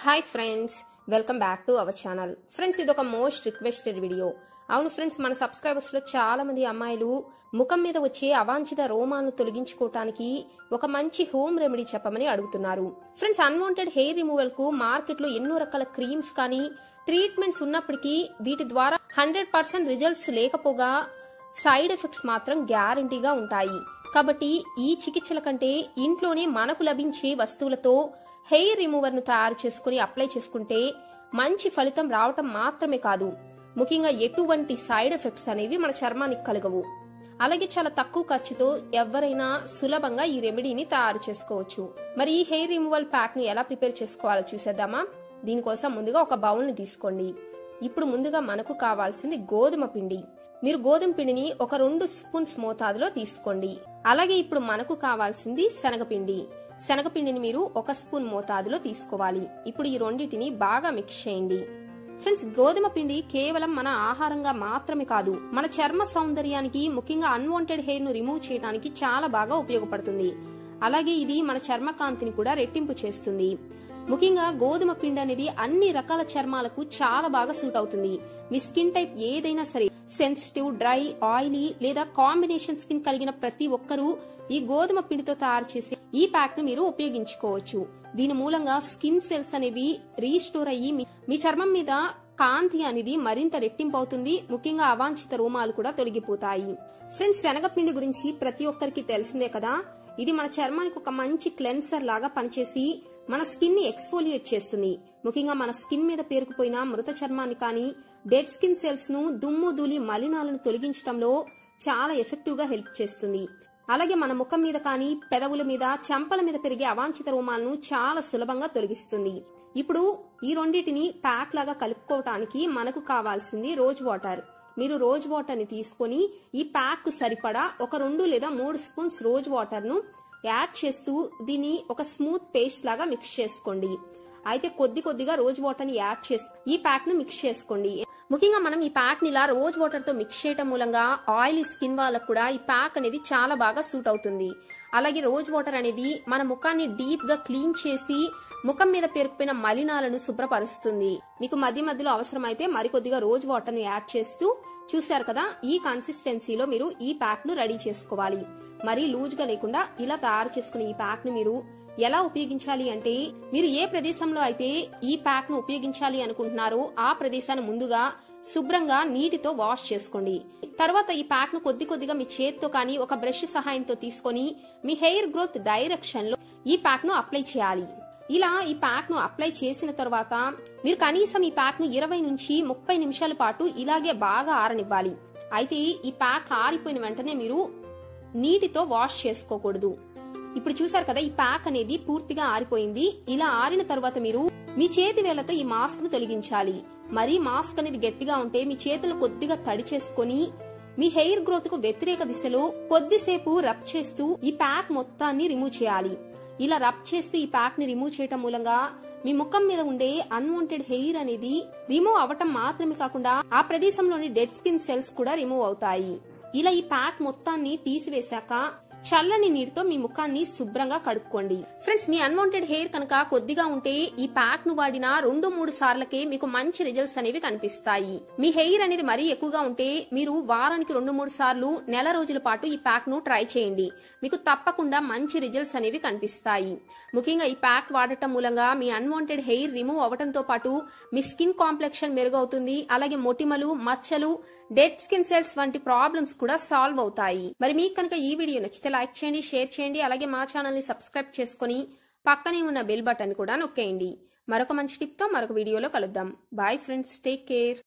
Hi friends, welcome back to our channel. Friends, ఇది ఒక most requested video. అవును friends, మన సబ్స్క్రైబర్స్ లో చాలా మంది అమ్మాయిలు ముఖం మీద వచ్చే అవాంఛిత రోమాలను తొలగించుకోవటానికి ఒక మంచి హోమ్ రెమెడీ చెప్పమని అడుగుతున్నారు. ఫ్రెండ్స్, అన్వాంటెడ్ హెయిర్ రిమూవల్ కు మార్కెట్ లో ఎన్నో రకాల క్రీమ్స్ కానీ ట్రీట్మెంట్స్ ఉన్నప్పటికీ వీటి ద్వారా 100% రిజల్ట్స్ లేకపోగా సైడ్ ఎఫెక్ట్స్ మాత్రం గ్యారంటీగా ఉంటాయి. కాబట్టి ఈ చికిత్సల కంటే ఇంట్లోనే మనకు లభించే వస్తువులతో హెయిర్ రిమూవర్ ను తయారు చేసుకుని అప్లై చేసుకుంటే మంచి ఫలితం రావటం మాత్రమే కాదు, ముఖ్యంగా ఎటువంటి సైడ్ ఎఫెక్ట్స్ అనేవి మన చర్మానికి కలగవు. అలాగే చాలా తక్కువ ఖర్చుతో ఎవరైనా సులభంగా ఈ రెమెడీని తయారు చేసుకోవచ్చు. మరి ఈ హెయిర్ రిమూవల్ ప్యాక్ ను ఎలా ప్రిపేర్ చేసుకోవాలో చూసేద్దామా? దీనికోసం ముందుగా ఒక బౌల్ ని తీసుకోండి. ఇప్పుడు ముందుగా మనకు కావాల్సింది గోధుమ పిండి. మీరు గోధుమ పిండిని ఒక 2 స్పూన్స్ మోతాదులో తీసుకోండి. అలాగే ఇప్పుడు మనకు కావాల్సింది శనగపిండి. శనగపిండిని మీరు 1 స్పూన్ మోతాదులో తీసుకోవాలి. ఇప్పుడు ఈ రెండింటిని బాగా మిక్స్ చేయండి. ఫ్రెండ్స్, గోధుమ పిండి కేవలం మన ఆహారంగా మాత్రమే కాదు, మన చర్మ సౌందర్యానికి, ముఖ్యంగా అన్వాంటెడ్ హెయిర్ ను రిమూవ్ చేయడానికి చాలా బాగా ఉపయోగపడుతుంది. అలాగే ఇది మన చర్మ కాంతిని కూడా రెట్టింపు చేస్తుంది. ముఖ్యంగా గోధుమ పిండి అనేది అన్ని రకాల చర్మాలకు చాలా బాగా సూట్ అవుతుంది. మీ స్కిన్ టైప్ ఏదైనా సరే, సెన్సిటివ్, డ్రై, ఆయిలీ లేదా కాంబినేషన్ స్కిన్ కలిగిన ప్రతి ఒక్కరూ ఈ గోధుమ పిండితో తయారు చేసే ఈ ప్యాక్ ను మీరు ఉపయోగించుకోవచ్చు. దీని మూలంగా స్కిన్ సెల్స్ అనేవి రీస్టోర్ అయ్యి మీ చర్మం మీద కాంతి అనేది మరింత రెట్టింపు అవుతుంది. ముఖ్యంగా అవాంఛిత రోమాలు కూడా తొలగిపోతాయి. ఫ్రెండ్స్, శనగపిండి గురించి ప్రతి ఒక్కరికి తెలిసిందే కదా. ఇది మన చర్మానికి ఒక మంచి క్లెన్సర్ లాగా పనిచేసి మన స్కిన్ ని ఎక్స్ఫోలియేట్ చేస్తుంది. ముఖ్యంగా మన స్కిన్ మీద పేరుకుపోయిన మృత చర్మాన్ని కానీ, డెడ్ స్కిన్ సెల్స్ ను, దుమ్ము ధూళి, మలినాలను తొలగించడంలో చాలా ఎఫెక్టివ్ గా హెల్ప్ చేస్తుంది. అలాగే మన ముఖం మీద కానీ, పెదవుల మీద, చెంపల మీద పెరిగే అవాంఛిత రోమాలను చాలా సులభంగా తొలగిస్తుంది. ఇప్పుడు ఈ రెండింటిని ప్యాక్ లాగా కలుపుకోవటానికి మనకు కావాల్సింది రోజ్ వాటర్. మీరు రోజ్ వాటర్ ని తీసుకుని ఈ ప్యాక్ కు సరిపడా ఒక 2 లేదా 3 స్పూన్స్ రోజ్ వాటర్ ను యాడ్ చేస్తూ దీన్ని ఒక స్మూత్ పేస్ట్ లాగా మిక్స్ చేసుకోండి. అయితే కొద్దిగా రోజ్ వాటర్ ని యాడ్ చేసి ఈ ప్యాక్ ను మిక్స్ చేసుకోండి. ముఖ్యంగా మనం ఈ ప్యాక్ ని ఇలా రోజ్ వాటర్ తో మిక్స్ చేయటం మూలంగా ఆయిలీ స్కిన్ వాళ్ళకు కూడా ఈ ప్యాక్ అనేది చాలా బాగా సూట్ అవుతుంది. అలాగే రోజ్ వాటర్ అనేది మన ముఖాన్ని డీప్ గా క్లీన్ చేసి ముఖం మీద పేరుకుపోయిన మలినాలను శుభ్రపరుస్తుంది. మీకు మధ్య మధ్యలో అవసరమైతే మరికొద్దిగా రోజ్ వాటర్ ని యాడ్ చేస్తూ, చూశారు కదా, ఈ కన్సిస్టెన్సీలో మీరు ఈ ప్యాక్ ను రెడీ చేసుకోవాలి. మరీ లూజ్ గా లేకుండా ఇలా తయారు చేసుకున్న ఈ ప్యాక్ ను మీరు ఎలా ఉపయోగించాలి అంటే, మీరు ఏ ప్రదేశంలో అయితే ఈ ప్యాక్ ను ఉపయోగించాలి అనుకుంటున్నారో ఆ ప్రదేశాన్ని ముందుగా శుభ్రంగా నీటితో వాష్ చేసుకోండి. తర్వాత ఈ ప్యాక్ ను కొద్దిగా మీ చేత్తో కానీ ఒక బ్రష్ సహాయంతో తీసుకొని మీ హెయిర్ గ్రోత్ డైరెక్షన్ లో ఈ ప్యాక్ ను అప్లై చేయాలి. ఇలా ఈ ప్యాక్ ను అప్లై చేసిన తర్వాత మీరు కనీసం ఈ ప్యాక్ ను 20 నుంచి 30 నిమిషాల పాటు ఇలాగే బాగా ఆరనివ్వాలి. అయితే ఈ ప్యాక్ ఆరిపోయిన వెంటనే మీరు నీటితో వాష్ చేసుకోకూడదు. ఇప్పుడు చూసారు కదా, ఈ ప్యాక్ అనేది పూర్తిగా ఆరిపోయింది. ఇలా ఆరిన తర్వాత మీరు మీ చేతి వేళ్లతో ఈ మాస్క్ ను తొలగించాలి. మరీ మాస్క్ అనేది గట్టిగా ఉంటే మీ చేతులు కొద్దిగా తడి చేసుకుని మీ హెయిర్ గ్రోత్ కు వ్యతిరేక దిశలో కొద్దిసేపు రబ్ చేస్తూ ఈ ప్యాక్ మొత్తాన్ని రిమూవ్ చేయాలి. ఇలా రబ్ చేస్తూ ఈ ప్యాక్ ని రిమూవ్ చేయటం మూలంగా మీ ముఖం మీద ఉండే అన్వాంటెడ్ హెయిర్ అనేది రిమూవ్ అవటం మాత్రమే కాకుండా ఆ ప్రదేశంలోని డెడ్ స్కిన్ సెల్స్ కూడా రిమూవ్ అవుతాయి. ఇలా ఈ ప్యాక్ మొత్తాన్ని తీసివేశాక చల్లని నీటితో మీ ముఖాన్ని శుభ్రంగా కడుక్కోండి. ఫ్రెండ్స్, మీ అన్వాంటెడ్ హెయిర్ కనుక కొద్దిగా ఉంటే ఈ ప్యాక్ ను వాడిన 2-3 సార్లకే మీకు మంచి రిజల్ట్స్ అనేవి కనిపిస్తాయి. మీ హెయిర్ అనేది మరీ ఎక్కువగా ఉంటే మీరు వారానికి 2-3 సార్లు నెల రోజుల పాటు ఈ ప్యాక్ ను ట్రై చేయండి. మీకు తప్పకుండా మంచి రిజల్ట్స్ అనేవి కనిపిస్తాయి. ముఖ్యంగా ఈ ప్యాక్ వాడటం మూలంగా మీ అన్వాంటెడ్ హెయిర్ రిమూవ్ అవడంతో పాటు మీ స్కిన్ కాంప్లెక్షన్ మెరుగవుతుంది. అలాగే మొటిమలు, మచ్చలు, డెడ్ స్కిన్ సెల్స్ వంటి ప్రాబ్లమ్స్ కూడా సాల్వ్ అవుతాయి. మరి మీకు కనుక ఈ వీడియో నచ్చితే లైక్ చేయండి, షేర్ చేయండి. అలాగే మా ఛానల్ ని సబ్స్క్రైబ్ చేసుకుని పక్కనే ఉన్న బెల్ బటన్ కూడా నొక్కేయండి. మరొక మంచి టిప్ తో మరొక వీడియోలో కలుద్దాం. Bye friends, take care.